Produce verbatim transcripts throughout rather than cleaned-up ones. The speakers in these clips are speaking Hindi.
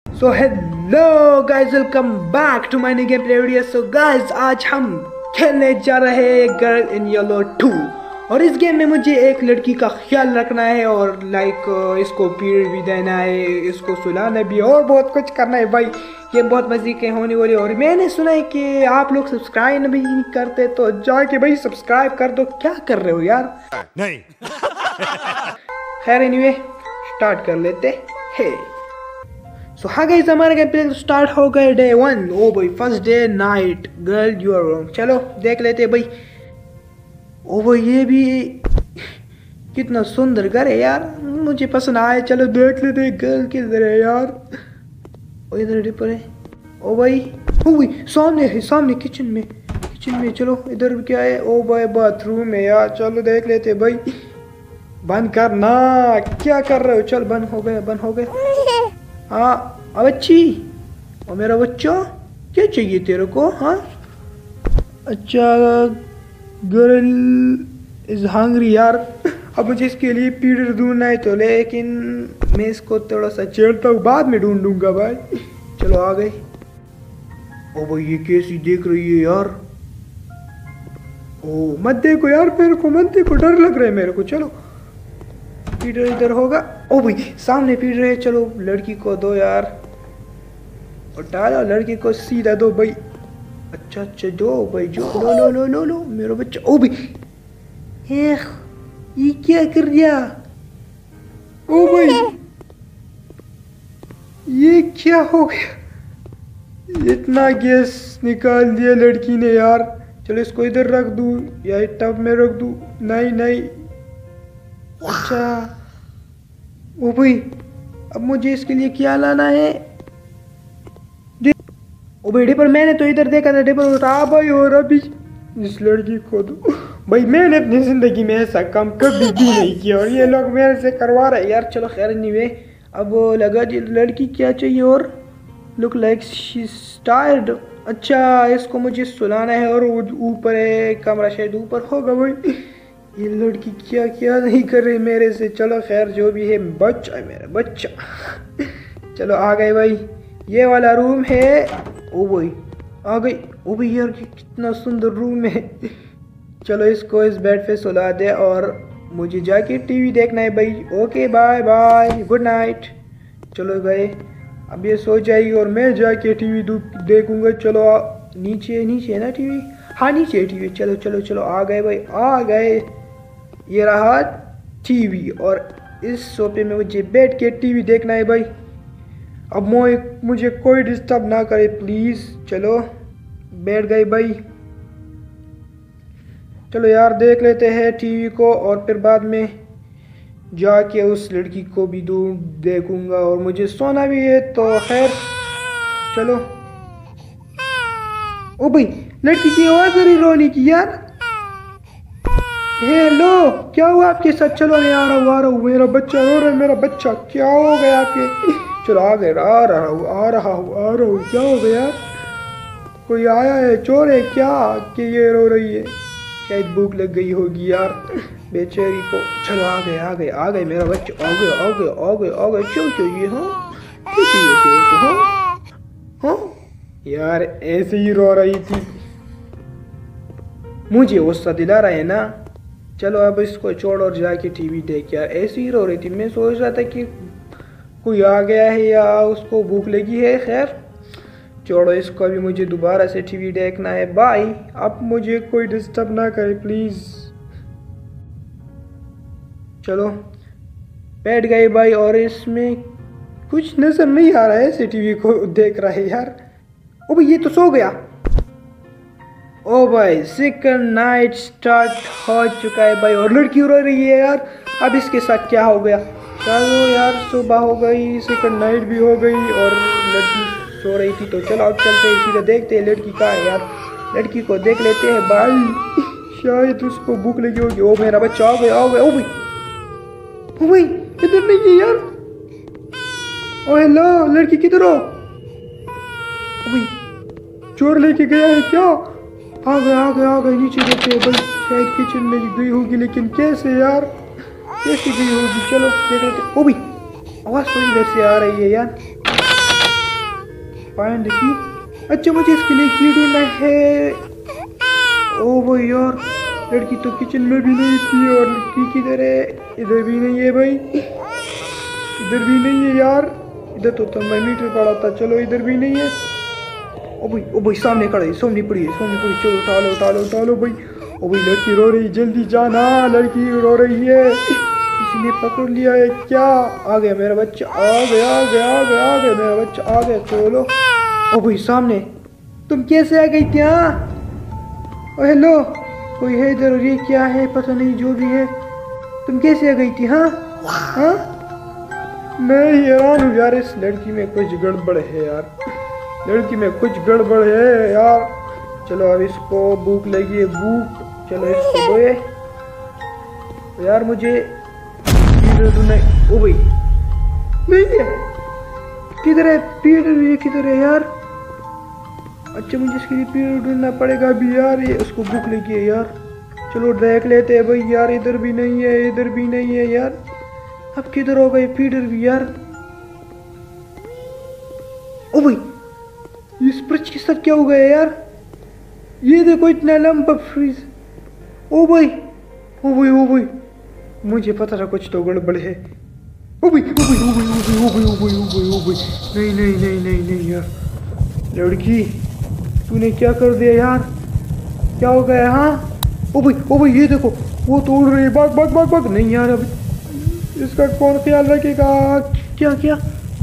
So hello guys, welcome back to my new gameplay video. So guys, आज हम खेलने जा रहे हैं गर्ल इन येलो टू। और इस गेम में मुझे एक लड़की का ख्याल रखना है और लाइक इसको पीरियड भी देना है, इसको सुलाना भी और बहुत कुछ करना है। भाई ये बहुत मजे के होने वाले। और मैंने सुना है कि आप लोग सब्सक्राइब भी नहीं करते, तो जाके भाई सब्सक्राइब कर दो। क्या कर रहे हो यार? नहीं। खैर एनीवे स्टार्ट कर लेते हैं। सो हाँ गाइस, हमारा गेम प्ले स्टार्ट हो गए। Day one. ओ भाई, first day night girl you are wrong. चलो देख लेते भाई। ओ भाई ये भी कितना सुंदर घर है यार, मुझे पसंद आया। चलो देख लेते गर्ल किधर है यार। ओ इधर डिपर है। ओ भाई ओ भाई सामने है, सामने किचन में किचन में चलो इधर क्या है? ओ भाई बाथरूम है यार। चलो देख लेते भाई। बंद करना, क्या कर रहे हो? चल बंद हो गया, बंद हो गया। हाँ अब अच्छी। और मेरा बच्चा क्या चाहिए तेरे को? हाँ अच्छा, गर्ल इज हंग्री यार। अब मुझे इसके लिए पीरियड ढूंढना है, तो लेकिन मैं इसको थोड़ा सा छेड़ता हूँ, बाद में ढूंढूंगा भाई। चलो आ गए। ओ भाई ये कैसी देख रही है यार? ओ मत देखो यार, मेरे को मत देखो, डर लग रहा है मेरे को। चलो पीटर इधर होगा। ओ भाई सामने पीट रहे। चलो लड़की को दो यार, और डालो लड़की को सीधा दो भाई। अच्छा अच्छा दो भाई, जो लो लो लो लो लो मेरा बच्चा। ओ भाई ये क्या कर दिया? ओ भाई ये क्या हो गया? इतना गैस निकाल दिया लड़की ने यार। चलो इसको इधर रख दूं या टब में रख दूं? नहीं नहीं। अच्छा ओ भाई अब मुझे इसके लिए क्या लाना है? ओ भाई डिपर, मैंने तो इधर देखा था। डिपर उठा भाई, और अभी इस लड़की को दो भाई। मैंने अपनी जिंदगी में ऐसा काम कभी भी नहीं किया और ये लोग मेरे से करवा रहे यार। चलो खैर नहीं। अब लगा जी लड़की क्या चाहिए? और look like she is tired. अच्छा इसको मुझे सुलाना है और ऊपर है कमरा, शायद ऊपर होगा भाई। ये लड़की क्या क्या नहीं कर रही मेरे से। चलो खैर जो भी है, बच्चा है मेरा बच्चा। चलो आ गए भाई, ये वाला रूम है। ओ भाई आ गई। ओ भाई यार कितना सुंदर रूम है। चलो इसको इस बेड पे सुला दे और मुझे जाके टीवी देखना है भाई। Okay bye bye, good night. चलो गए, अब ये सो जाएगी और मैं जाके टीवी देखूंगा। चलो आ, नीचे नीचे है ना टीवी? हाँ नीचे है टीवी। चलो चलो चलो आ गए भाई, आ गए। ये रहा टीवी और इस सोफे में मुझे बैठ के टीवी देखना है भाई। अब मोए मुझे कोई डिस्टर्ब ना करे प्लीज। चलो बैठ गए भाई। चलो यार देख लेते हैं टीवी को और फिर बाद में जाके उस लड़की को भी दूर देखूंगा और मुझे सोना भी है। तो खैर चलो। ओ भाई लड़की की आवाज आ रही रोने की यार। हेलो क्या हुआ आपके साथ? चलो नहीं आ रहा हूँ, आ रहा हूँ। मेरा बच्चा रो रहा है, मेरा बच्चा। क्या हो गया आपके? चलो आ गए, आ रहा हूँ आ रहा हूँ आ रहा हूँ। क्या हो गया? कोई आया है? चोर है क्या कि ये रो रही है? शायद भूख लग गई होगी यार बेचारी को। चलो आ गए आ गए आ गए मेरा बच्चा। आ गए आ गए आ गए आ गए। क्यों चाहिए? हाँ क्यों चाहिए तेरे को? हाँ हाँ यार ऐसे ही रो रही थी, मुझे गुस्सा दिला रहा है ना। चलो अब इसको छोड़ और जाके टीवी देख। यार ऐसे ही रो रही थी, मैं सोच रहा था कि कोई आ गया है या उसको भूख लगी है। खैर छोड़ो इसको, अभी मुझे दोबारा से टीवी देखना है। बाय, अब मुझे कोई डिस्टर्ब ना करे प्लीज। चलो बैठ गए भाई और इसमें कुछ नजर नहीं आ रहा है, ऐसे टीवी को देख रहा है यार। ओ भाई ये तो सो गया। ओ भाई सेकंड नाइट स्टार्ट हो चुका है भाई और लड़की रो रही है यार। अब इसके साथ क्या हो गया? चलो यार सुबह हो गई, सेकंड नाइट भी हो गई और लड़की सो रही थी। तो चलो अब चलते हैं, सीधा देखते हैं लड़की कहाँ है यार। लड़की को देख लेते हैं भाई, शायद उसको भूख लगी होगी। ओ मेरा बच्चा आ गया आ गया। ओ भाई ओ भाई इधर नहीं है यार। ओ हेलो लड़की किधर हो? ओ भाई चोर लेके गया है क्या? आ गए आ गए आ गए। नीचे देखते हैं भाई, शायद किचन में गई होगी, लेकिन कैसे यार, कैसे गई होगी? चलो देख लेते। ओ भाई आवाज तो इधर से आ रही है यार। फाइंड की। अच्छा मुझे इसके लिए की ढूंढना है। ओ भाई यार लड़की तो किचन में भी नहीं थी और लड़की किधर है? इधर भी नहीं है भाई, इधर भी नहीं है यार, इधर तो थर्मामीटर पड़ा था। चलो इधर भी नहीं है। ओ भाई ओ भाई सामने खड़ा है, सामने पड़ी है, सामने पड़ी। चलो उठा लो उठा लो उठा लो भाई। ओ भाई लड़की रो रही, जल्दी जाना, लड़की रो रही है। किसी ने पकड़ लिया है क्या? आ गया मेरा बच्चा, आ गया आ गया आ गया आ गया मेरा बच्चा आ गया। चलो ओ भाई सामने, तुम कैसे आ गई क्या? ओ हेलो, कोई है इधर? ये क्या है? पता नहीं, जो भी है। तुम कैसे आ गई थी? हाँ हाँ, मैं हैरान हूँ यार, इस लड़की में कुछ गड़बड़ है यार, लड़की में कुछ गड़बड़ है यार। चलो अब इसको भूख लगी है, भूख। चलो इसको बोए यार, मुझे नहीं। ओ भाई नहीं है, किधर है पीटर? ये किधर है यार? अच्छा मुझे इसके लिए पीटर ढूंढना पड़ेगा अभी यार, ये उसको भूख लगी है यार। चलो देख लेते हैं भाई यार, इधर भी नहीं है, इधर भी नहीं है यार। अब किधर हो गए पीटर भी यार? ओ भाई इस ब्रिज के साथ क्या हो गया यार? ये देखो इतना लंबा फ्रीज। ओ भाई ओ भाई ओ भाई, मुझे पता था कुछ तो गड़बड़ है। ओ भाई ओ भाई ओ भाई ओ भाई ओ भाई ओ भाई ओ भाई ओ भाई, नहीं नहीं नहीं नहीं नहीं यार, लड़की तूने क्या कर दिया यार? क्या हो गया? हाँ ओ भाई ओ भाई ये देखो वो तो उड़ रही है, भाग भाग भाग भाग। नहीं यार अब इसका कौन ख्याल रखेगा? क्या क्या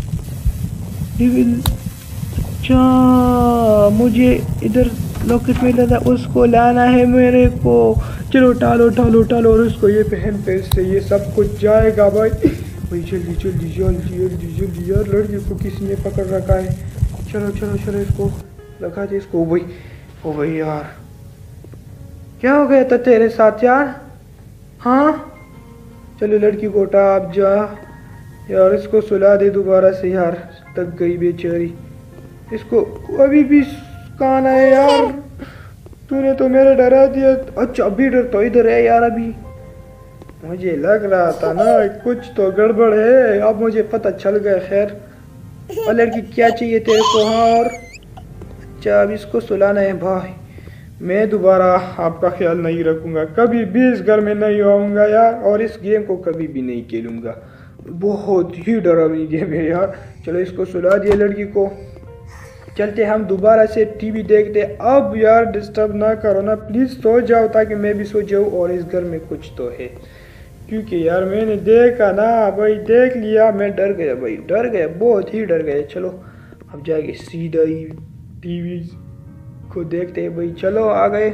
अच्छा मुझे इधर लॉकेट मिला था, उसको लाना है मेरे को। चलो टालो टालो टालो, और उसको ये पहन पे इससे ये सब कुछ जाएगा भाई। भाई जल्दी जल्दी जल्दी जल्दी जल्दी यार, लड़की को किसी ने पकड़ रखा है। चलो चलो चलो इसको लगा दे इसको। भाई ओ भाई यार क्या हो गया था तेरे साथ यार? हाँ चलो लड़की को उठा, आप जा यार, इसको सुला दे दोबारा से यार, थक गई बेचारी। इसको अभी भी कान है यार, तूने तो मेरा डरा दिया। अच्छा अभी डर तो इधर है यार, अभी मुझे लग रहा था ना कुछ तो गड़बड़ है, अब मुझे पता चल गया। खैर और लड़की क्या चाहिए तेरे को? हाँ और अच्छा अब इसको सुलाना है भाई। मैं दोबारा आपका ख्याल नहीं रखूँगा, कभी भी इस घर में नहीं आऊँगा यार, और इस गेम को कभी भी नहीं खेलूँगा। बहुत ही डरावनी गेम है यार। चलो इसको सुला दिया लड़की को, चलते हम दोबारा से टीवी देखते। अब यार डिस्टर्ब ना करो ना प्लीज़, सो जाओ ताकि मैं भी सो जाऊँ, और इस घर में कुछ तो है, क्योंकि यार मैंने देखा ना भाई, देख लिया, मैं डर गया भाई, डर गया, बहुत ही डर गया। चलो अब जाके सीधा ही टीवी को देखते हैं भाई। चलो आ गए,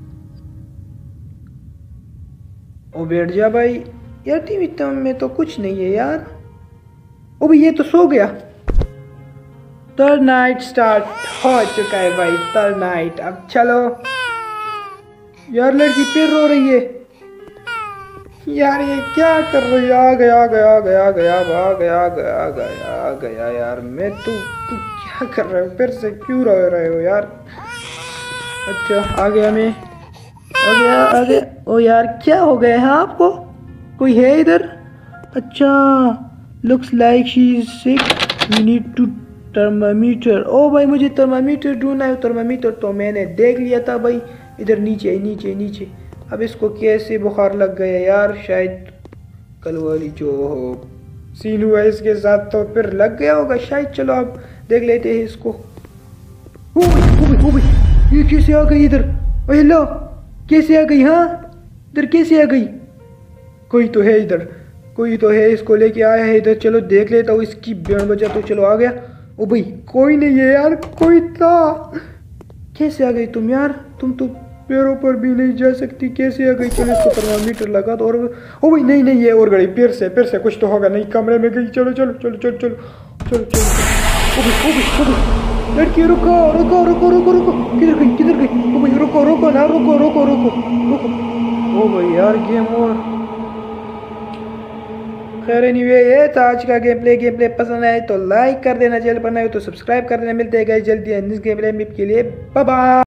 ओ बैठ जा भाई यार, टीवी तो में तो कुछ नहीं है यार। ओ भाई ये तो सो गया। थर्ड नाइट स्टार्ट हो चुका है भाई, थर्ड नाइट। अब चलो यार, लड़की फिर रो रही है यार, ये क्या कर रही है? आ गया आ गया आ गया आ गया आ गया आ गया आ गया आ गया यार, मैं तू तू क्या कर रहे हो? फिर से क्यों रो रहे हो यार? अच्छा आ गया, मैं आ गया आ गया। ओ यार क्या हो गया है आपको? कोई है इधर? अच्छा looks like she is sick, we need to thermometer. ओ भाई मुझे थर्मामीटर ढूंढना है। थर्मामीटर तो मैंने देख लिया था भाई, इधर नीचे नीचे नीचे। अब इसको कैसे बुखार लग गया यार? शायद कल वाली जो सीन हुआ इसके साथ तो फिर लग गया होगा शायद। चलो अब देख लेते हैं इसको। ओ भाई ओ भाई ये कैसे आ गई इधर? हेलो कैसे आ गई? हाँ इधर कैसे आ गई? कोई तो है इधर, कोई तो है, इसको लेके आया है इधर। चलो देख लेता हूँ इसकी बैंड बजा। तो चलो आ गया। ओ भाई कोई नहीं है यार, कोई था। कैसे आ गई तुम यार? तुम तो पैरों पर भी नहीं जा सकती, कैसे आ गई? चलो इसको थर्मामीटर लगा दो। और ओ भाई नहीं नहीं, ये और गई, फिर से फिर से कुछ तो होगा, नहीं कमरे में गई। चलो चलो चलो चलो चलो चलो चलो। ओ भाई ओ भाई ओ भाई लड़की रुको रुको रुको रुको रुको, किधर गई किधर गई? ओ भाई रुको रुको ना, रुको रुको रुको रुको। ओ भाई यार गेम ओवर। खैर एनीवे ये था आज का गेम प्ले। गेम प्ले पसंद आए तो लाइक कर देना, चैनल पर नए हो तो सब्सक्राइब कर देना। मिलते हैं गाइस जल्दी नेक्स्ट गेम प्ले के लिए, बाय बाय।